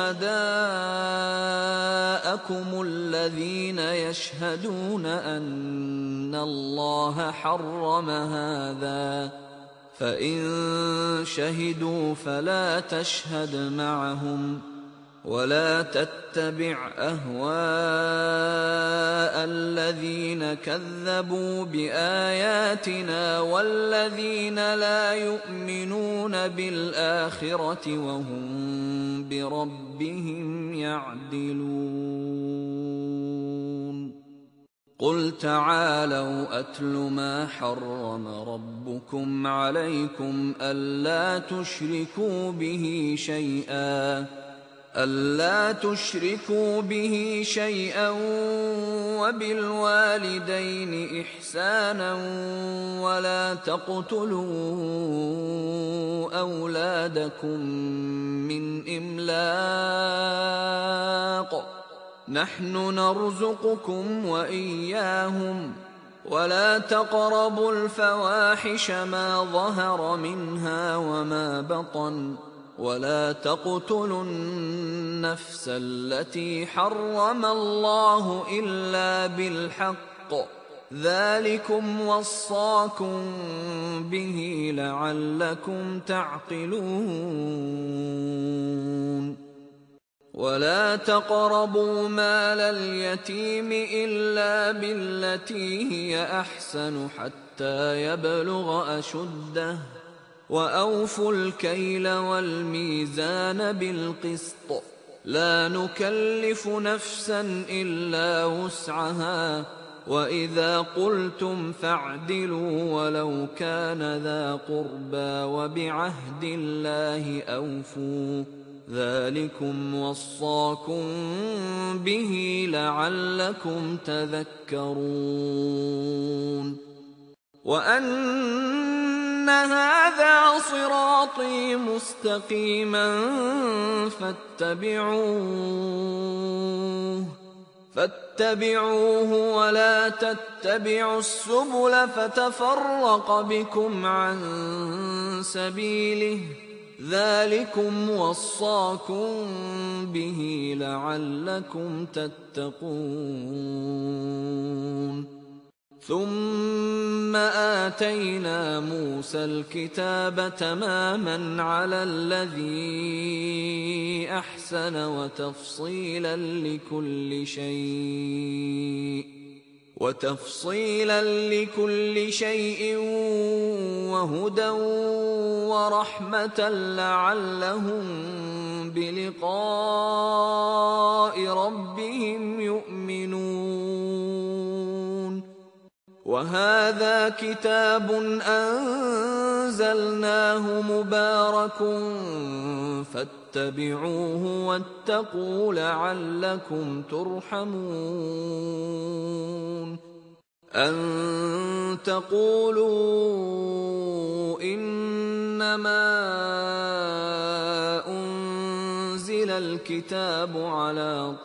شهداءكم الذين يشهدون أن الله حرم هذا فإن شهدوا فلا تشهد معهم ولا تتبع أهواء الذين كذبوا بآياتنا والذين لا يؤمنون بالآخرة وهم بربهم يعدلون قل تعالوا أتل ما حرم ربكم عليكم ألا تشركوا به شيئا وبالوالدين إحسانا ولا تقتلوا أولادكم من إملاق نحن نرزقكم وإياهم ولا تقربوا الفواحش ما ظهر منها وما بطن ولا تقتلوا النفس التي حرم الله إلا بالحق ذلكم وصاكم به لعلكم تعقلون ولا تقربوا مال اليتيم إلا بالتي هي أحسن حتى يبلغ أشده وأوفوا الكيل والميزان بالقسط لا نكلف نفسا إلا وسعها وإذا قلتم فاعدلوا ولو كان ذا قربى وبعهد الله أوفوا ذلكم وصاكم به لعلكم تذكرون وأن هذا صراطي مستقيما فاتبعوه ولا تتبعوا السبل فتفرق بكم عن سبيله ذلكم وصاكم به لعلكم تتقون ثم آتينا موسى الكتاب تماما على الذي أحسن وتفصيلا لكل شيء وهدى ورحمة لعلهم بلقاء ربهم يؤمنون وهذا كتاب أنزلناه مبارك فاتبعوه واتقوا لعلكم ترحمون أن تقولوا إنما أنزل الكتاب على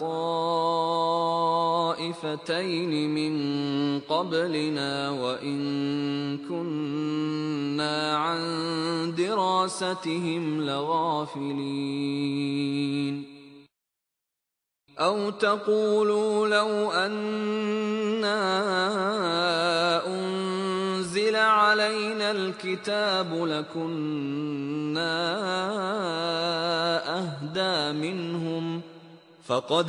طائفتين من قبلنا وإن كنا عن دراستهم لغافلين أو تقولوا لو أنا أنزل علينا الكتاب لكنا أهدى منهم فقد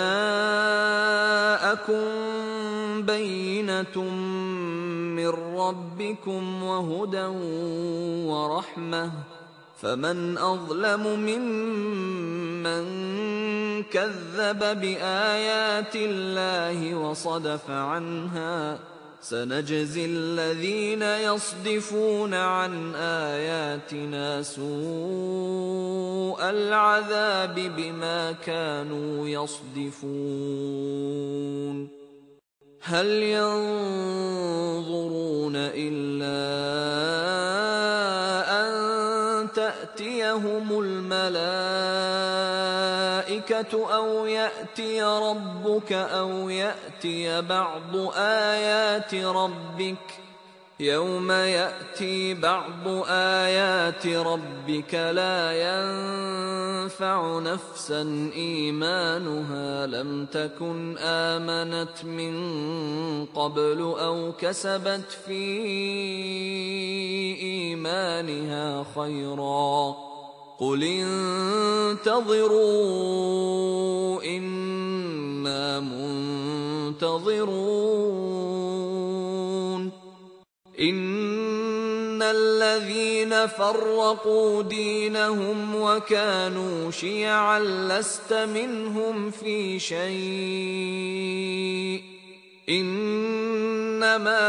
جاءكم بينة من ربكم وهدى ورحمة فمن أظلم ممن كذب بآيات الله وصدف عنها سنجزي الذين يصدفون عن آياتنا سوء العذاب بما كانوا يصدفون هل ينظرون إلا أن تأتيهم الملائكة أو يأتي ربك أو يأتي بعض آيات ربك يوم يأتي بعض آيات ربك لا ينفع نفسا إيمانها لم تكن آمنت من قبل أو كسبت في إيمانها خيرا قل انتظروا إنا منتظرون إن الذين فرقوا دينهم وكانوا شيعا لست منهم في شيء إنما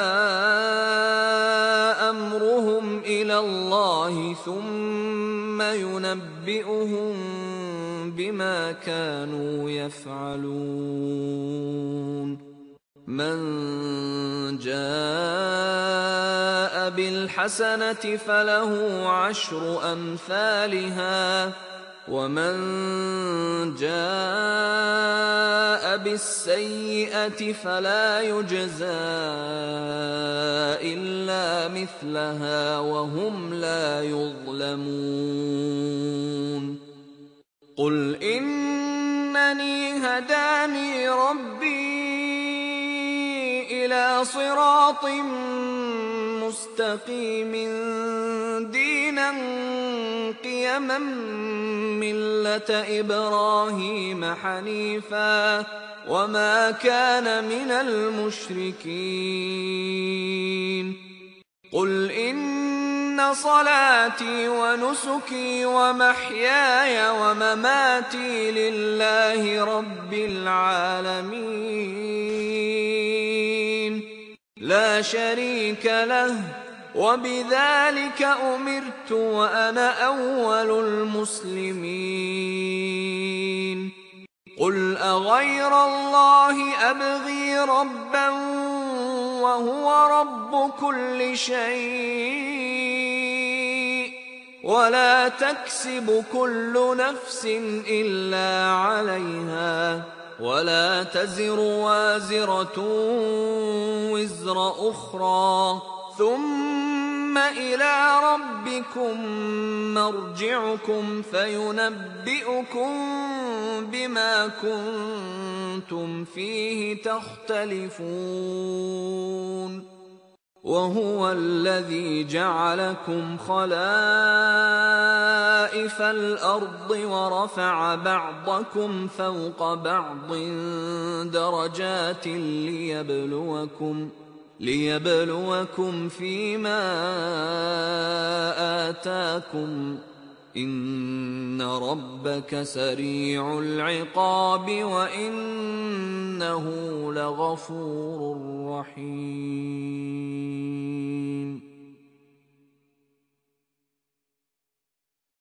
أمرهم إلى الله ثم ينبئهم بما كانوا يفعلون من جاء بالحسنة فله عشر أمثالها ومن جاء بالسيئة فلا يجزى إلا مثلها وهم لا يظلمون قل إنني هداني ربي إلى صراط مستقيم دينا قيما ملة إبراهيم حنيفا وما كان من المشركين قل إن صلاتي ونسكي ومحياي ومماتي لله رب العالمين لا شريك له وبذلك أمرت وأنا أول المسلمين قل أغير الله أبغي ربا وهو رب كل شيء ولا تكسب كل نفس إلا عليها ولا تزر وازرة وزر أخرى ثم إلى ربكم مرجعكم فينبئكم بما كنتم فيه تختلفون وهو الذي جعلكم خلائف الأرض ورفع بعضكم فوق بعض درجات ليبلوكم فيما آتاكم إن ربك سريع العقاب وإنه لغفور رحيم